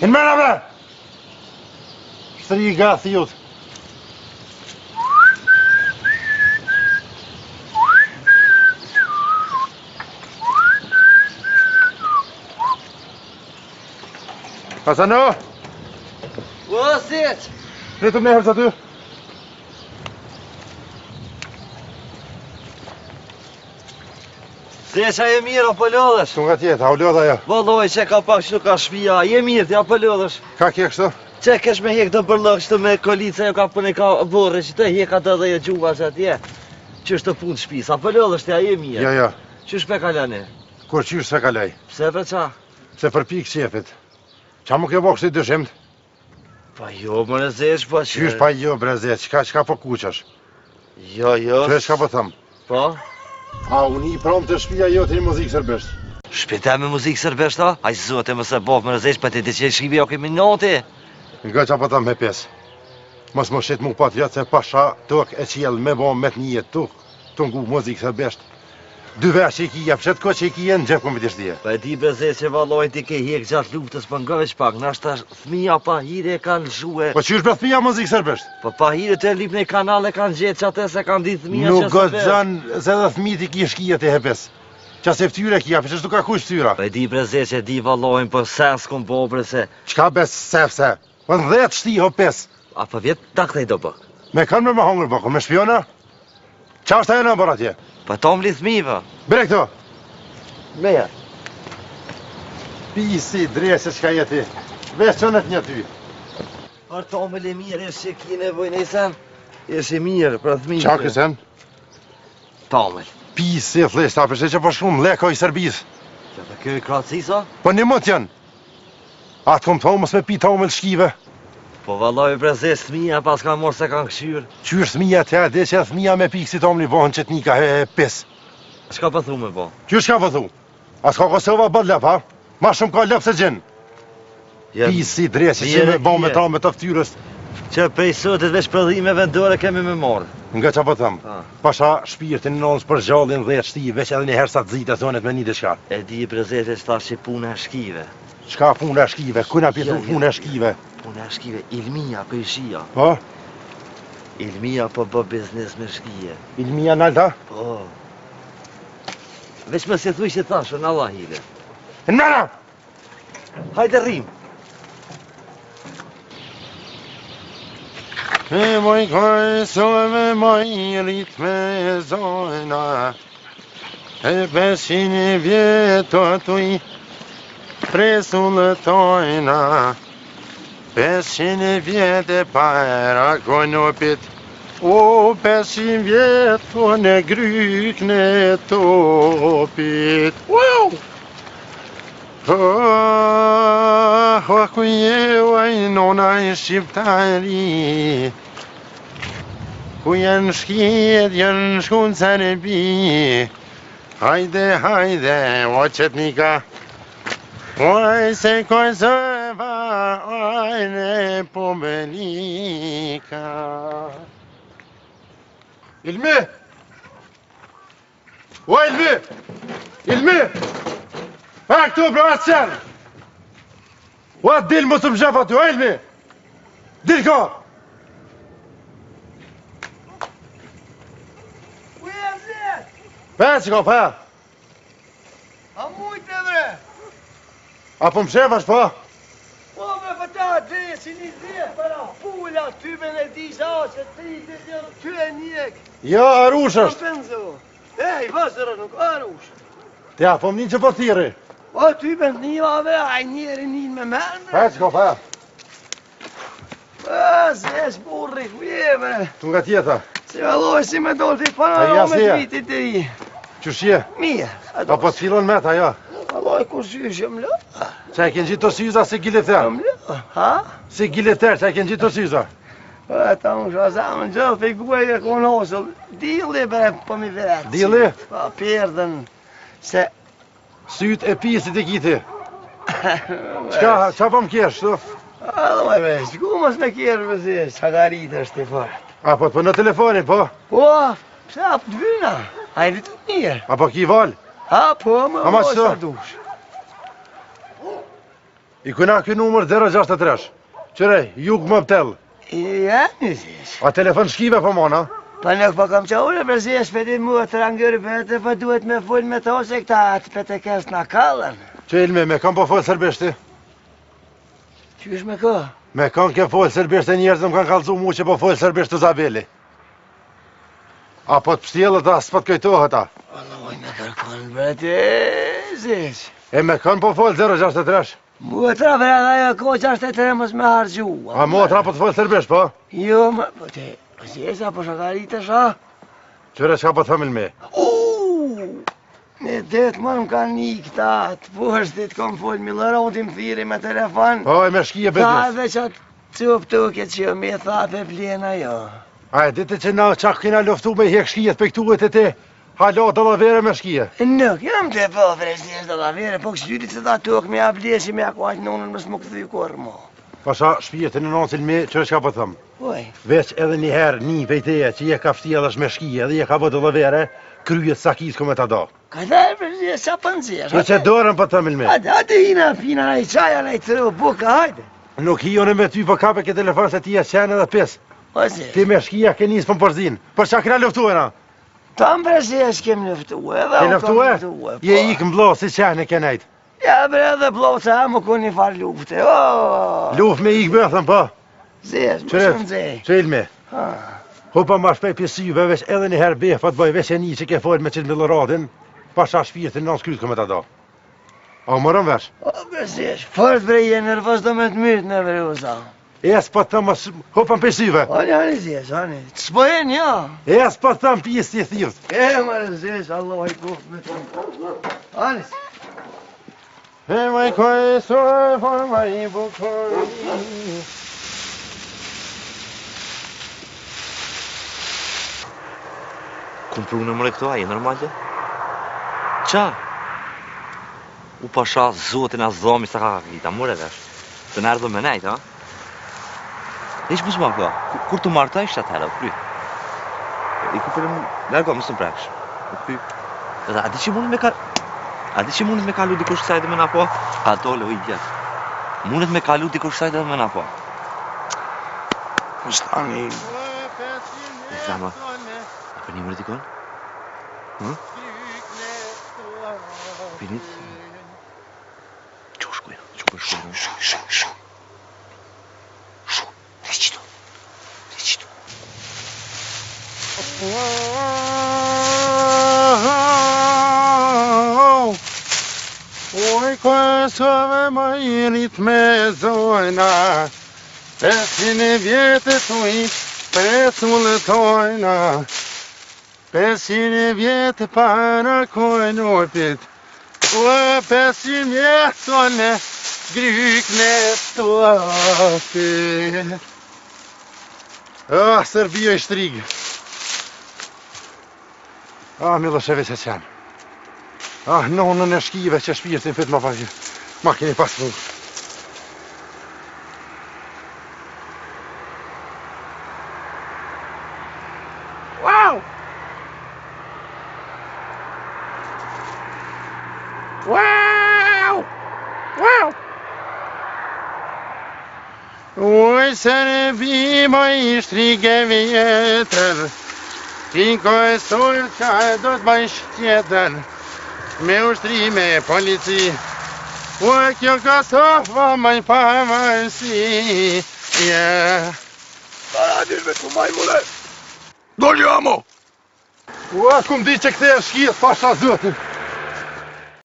Në mena bre! Shtëri gathi jut. Hasano? Wasit! Pritëm ne herë aty. Se që e mirë apo lodhesh? Që nga tjetë, a u lodha jo? Valloj që ka pak që ka shpia, je mirë ti apo lodhesh? Ka kje kështu? Që kesh me hek të përlëk që të me kolica jo ka përne ka borre që të heka të dhe jo gjuva që atje. Që është të punë shpis, apo lodhesh ti a je mirë? Jo, jo. Që shpe kalane? Kur qysh se kalaj? Pse për qa? Se për pikë qepit. Qa mu ke bo kështu i dëshimt? Pa jo, më rëzesh, po që... Qysh pa jo, brezet, qka po kuqash? Jo, jo... Që shka po thëmë? Po? A, unë i prom të shpia jo të një muzikë sërbesht. Shpita me muzikë sërbesht, a? A i zote më se bof më rëzesh, për ti të që i shqivi o kemi noti. Nga qa po thëmë me pes. Mos më shqit mu pat vjetë se pasha tuk e qjel me bo me të një tuk. Të ngu muzikë sërbesht. 2 vesh që i kija, pshet ko që i kija në gjep këmë të shtije. Pa e di brezet që valloj ti ke hek gjatë luftës për nga veç pak, nashta thmija pa hire kanë zhue. Po qysh për thmija muzikë sërbesht? Po pa hire të lip në kanale kanë gjetë që atë se kanë ditë thmija që Nuk gëzën se dhe thmit i ki shkija të hepes. Qa se ftyre kija, për që shtu ka kush ftyra. Pa e di brezet që di vallojnë për sens kom po breze. Qka bes sefse? Po në 10 shti ho 5. A pa vjetë tak të i do bë. Me kanë me hongër bëko, me shpiona? Qa është e në bër atje? Pa tom li thmiva. Bre këto! Meja. Pisi, drese qka jeti. Vesh që në të një ty. Ar tomel e mirë, e që ki nevoj nëjsen. E që mirë, për thmive. Qa kësen? Tomel. Pisi, thlesh, ta përse që po shumë leko i Serbis. Që të kjo i kratësisa? Po një mët janë. Atë kom thomës me pi tomel shkive. Po valloj brezet thmija pas ka morë se kanë këshyrë. Qysh thmija të dhe që thmija me pikë si tomli vohën që të një ka pis. Qka pa thu me po? Qysh ka pëthu? As ka Kosova bët lep, ha? Ma shumë ka lep se gjenë. Pisi, dresi që me bo me ta me të ftyrës. Që prej sotit veç përdhime vendore kemi me morë. Nga qa po thëmë, pasha shpirtin në nënës për gjallin 10 shti, veç edhe një herë sa të zita zonet me një dhe shka. E di brezete që ta që punë e shkive. Qka punë e shkive? Kuna pjetu punë e shkive? Punë e shkive, Ilmia për shia. Po? Ilmia po bë biznes me shkije. Ilmia nalta? Po. Veç më se thuj që thashë, në Allah hile. Në mëna! Hajde rrim. E moj kajsove moj ritme zojna, e 500 vjeto tuj presullëtojna, 500 vjete para konopit, o 500 vjeto në gryk në topit. Wow! Ku je nona i shqiptari, ku janë shkjet, janë shkun Serbi. Hajde, hajde, o qetnika, oj se Kosova, oj Republika. Ilmi! O Ilmi! Ilmi! Ha këtu, bro, atë qenë! O atë dilë mos të më gjef aty, o Ilmi! Dilë ka! Ku e vlet? Pa që ka, pa! A mujtë bre? Apo më shefash, pa? Po me fëta dresi një zirë para pula, ty me në disha që 30 janë ty e njek. Jo, arush Në është! penzo. Ej, vazërë nuk, arush. Ja, po më një që po thiri. O, ty ben njëve, a njeri njën me menë. Pa që ka, pa! Zes burri, ku je bre? Tu nga tjeta. Si valloj si me dole t'i A para ja, me si ja? vitit të i. Qësh je? Mirë. Apo të filon me ta, ja. Valloj kur sysh jëm lë. Qa e kënë gjitë të syza si gileter. Jëm lë, ha? Si gileter, qa e kënë gjitë të syza. Ta më shazamën gjithë figuaj e konosëll. Dili bre, po mi vetë. Dili? Pa perdën se... Syt e pisit e kiti. Qa po më kesh, tu? Adë më bre, shku mos me kjerë vëzi, qagarit është të fort. Apo po në telefonin, po? Po, pse apë të vyna? A i të mirë. Apo ki val? Ha, po, më Ama mos qëto? të dush. I kuna ky numër 063. Qërej, jug më pëtell. Ja, në zesh. A telefon shkive po mona? Pa nuk po kam qaure për zesh, për di mua të rangërë vete, pa duhet me full me to se këta atë për të kes në kallën. Që ilme, me kam po folë serbishti? Qysh me ka? Me kam ke folë serbishti njerëz më kanë kalzu mu që po folë serbishti Zabeli. A po të pështjelët a s'po të kujtohet a? Alloj me kërkon, brete, zesh. E me kanë po folë 063. Motra vred ajo ko 63 mos me hargjua. A motra po të folë serbisht po? Jo, po te, zesa po shakarit e sha. Qëre qka po të famil me? Në det më kanë një këta, të poshtit kom fol Milorodin thiri me telefon. Po, e me shkije Tha bedis. dhe që cup tuke që me tha pe plena jo. A e dite që na qak kina luftu me hek shkijet pe këtuet e te? Halo dalavere me shkije. Nuk, jam të po freshtisht dhe da vere, po kështyrit se da tuk me ablesi me akuajt nonën mësë më këthy kur mo. Pasha shpijet e në noncil me, qëre qka po të thëmë? Oj, Veç edhe njëherë një vejteje që je ka ftia dhe me shkije dhe je ka bë dalavere, kryet sakis ku me ta do. ka dhe freshtisht qa pëndzirë. Që që dorën po të thëmil me. Hajde hina pina na i qaja na i tëru buka, hajde. Nuk hi one me ty po kape ke telefon se ti e qenë edhe pis. O si, Ti me shkija ke njës për përzin. Për qa kina luftu e na? ta më freshtisht kem luftu edhe Ke unë luftu kam e? luftu Je ik mblo si qenë e ke nejt. Ja bre edhe bloca më ku një far lufte, o. Luf me ik bëthëm po. Zesh, më Qëre, shumë zej. që ilme. Ha. Hupa ma shpej pjesyve, veç edhe një herë befa të bëj veç e një që ke folë me qitë Miloradin, pasha shpirtin në skryt këmë të do. A mërëm vesh? O, bre zesh, fort bre je nervos do me të mytë në bre uza. Es pa të thëmë, hupa në pjesyve. Ani zesh, ani. Të s'bojen, ja. Es pa të thëmë pjesë të thirët. Mërë zesh, Allah i kuft me të më. Ani. E maj koj soj, for maj bukoj. Kum pru në mëre këto aje, normal të? Qa? U pasha zotin a zomi sa ka kita, mëre vesh. Të në erdhë me nejt, ha? Ish më s'ma ka, kur të marrë ta ishtë atë herë, kry. I ku për më, lërgo, më së mbreksh. Kry. Edhe, a di që mundet me ka... A di që mundet me kalu dikush kësaj dhe me na po? Ka dole, o i gjetë. Mundet me kalu dikush kësaj dhe me na po. Është ani. Zama, a për një mërë dikon? Pinit? Qo shkuja, qo për shkuja. Recitu. Oj, kësove më irit me zojna, 500 vjetë të i presullëtojna, 500 vjetë para kojnopit, o 500 vjetë të në grykne të apit. Serbia i shtrigë. Milošević e qenë. Nonën e shkive që shpirtin fit ma keni pas mu. Wow! Wow! Wow! Oj, Serbia i shtrigë vjetër, Tinko e solë qa do të bëjsh tjetër, me ushtrime e polici, o kjo Kosova maj pamërsi, Para dysh me të majmule. Doljamo! O, kum di që këte e shkijet pasha zëtin.